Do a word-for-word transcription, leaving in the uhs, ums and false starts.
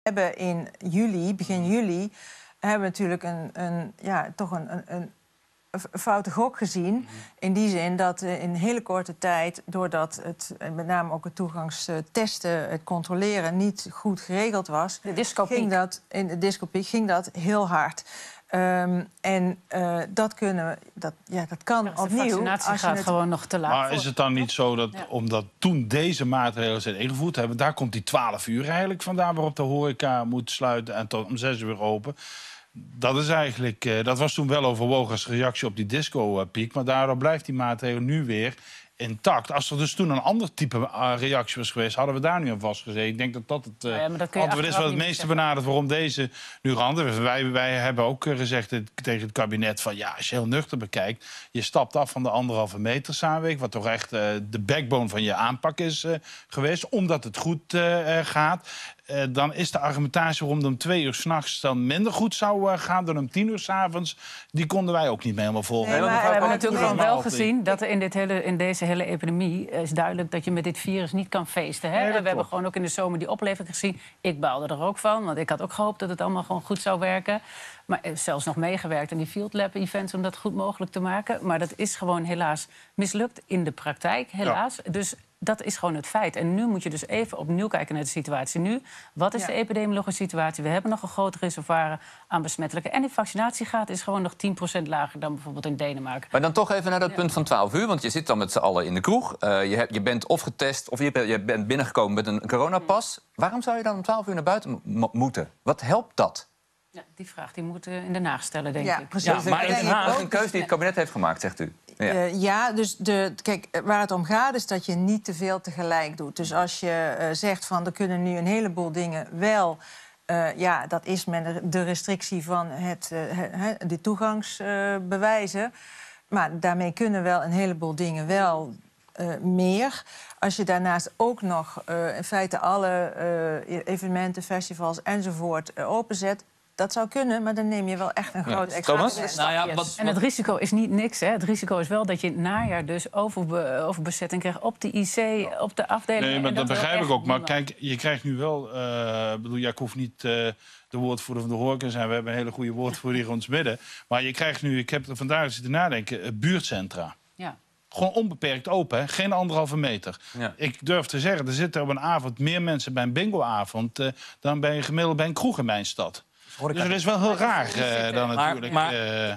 hebben in juli, begin juli, hebben we natuurlijk een, een, ja, toch een, een, een foute gok gezien. Mm-hmm. In die zin dat uh, in een hele korte tijd, doordat het, met name ook het toegangstesten, het controleren, niet goed geregeld was, de discopiek. ging dat, in de discopiek ging dat heel hard. Um, en uh, dat kunnen, dat, ja, dat kan ja, opnieuw. De vaccinatie als je gaat het... gewoon nog te laat. Maar voor. is het dan niet zo dat, ja. omdat toen deze maatregelen zijn ingevoerd hebben, daar komt die twaalf uur eigenlijk vandaan waarop de horeca moet sluiten en tot om zes uur open. Dat is eigenlijk, uh, dat was toen wel overwogen als reactie op die disco-piek, maar daardoor blijft die maatregel nu weer intact. Als er dus toen een ander type uh, reactie was geweest, hadden we daar nu aan vastgezeten. Ik denk dat dat het uh, ja, ja, dat antwoord is wat het meeste benadert waarom deze nu gehandeld. Wij, wij hebben ook gezegd tegen het kabinet van ja, als je heel nuchter bekijkt, je stapt af van de anderhalve meter samenwerking, wat toch echt uh, de backbone van je aanpak is uh, geweest, omdat het goed uh, gaat. Uh, dan is de argumentatie waarom het om twee uur 's nachts dan minder goed zou uh, gaan dan om tien uur 's avonds, die konden wij ook niet meer helemaal volgen. Nee, maar we hebben natuurlijk gewoon wel gezien dat er in, dit hele, in deze hele epidemie is duidelijk dat je met dit virus niet kan feesten. Hè? Nee, en we klopt. hebben gewoon ook in de zomer die opleving gezien. Ik baalde er ook van, want ik had ook gehoopt dat het allemaal gewoon goed zou werken. Maar zelfs nog meegewerkt aan die Field Lab events om dat goed mogelijk te maken. Maar dat is gewoon helaas mislukt in de praktijk, helaas. Ja. Dus dat is gewoon het feit. En nu moet je dus even opnieuw kijken naar de situatie nu. Wat is ja. de epidemiologische situatie? We hebben nog een groot reservoir aan besmettelijke. En die vaccinatiegraad is gewoon nog tien procent lager dan bijvoorbeeld in Denemarken. Maar dan toch even naar dat ja. punt van twaalf uur. Want je zit dan met z'n allen in de kroeg. Uh, je, hebt, je bent of getest of je, je bent binnengekomen met een coronapas. Waarom zou je dan om twaalf uur naar buiten mo- moeten? Wat helpt dat? Ja, die vraag die moet uh, in Den Haag stellen, denk ja, ik. Precies. Ja, maar in Den Haag is een keuze die het kabinet heeft gemaakt, zegt u. Ja, uh, ja dus de, kijk, waar het om gaat is dat je niet te veel tegelijk doet. Dus als je uh, zegt van er kunnen nu een heleboel dingen wel, Uh, ja, dat is met de restrictie van het, uh, he, de toegangsbewijzen. Uh, maar daarmee kunnen wel een heleboel dingen wel uh, meer. Als je daarnaast ook nog uh, in feite alle uh, evenementen, festivals enzovoort uh, openzet, dat zou kunnen, maar dan neem je wel echt een groot ja. extra. Nou ja, wat, en het risico is niet niks. Hè. Het risico is wel dat je in het najaar dus overbe, overbezetting krijgt op de I C, op de afdeling. Nee, maar dat, dat begrijp ik ook. Maar niemand. kijk, je krijgt nu wel. Uh, bedoel, ja, ik hoef niet uh, de woordvoerder van de horeca te zijn. We hebben een hele goede woordvoerder hier in ons midden. Maar je krijgt nu, ik heb er vandaag zitten nadenken, uh, buurtcentra. Ja. Gewoon onbeperkt open, hè? Geen anderhalve meter. Ja. Ik durf te zeggen, er zitten op een avond meer mensen bij een bingoavond uh, dan bij een gemiddeld bij een kroeg in mijn stad. Dus dat is wel heel raar uh, dan maar, natuurlijk. Maar, uh,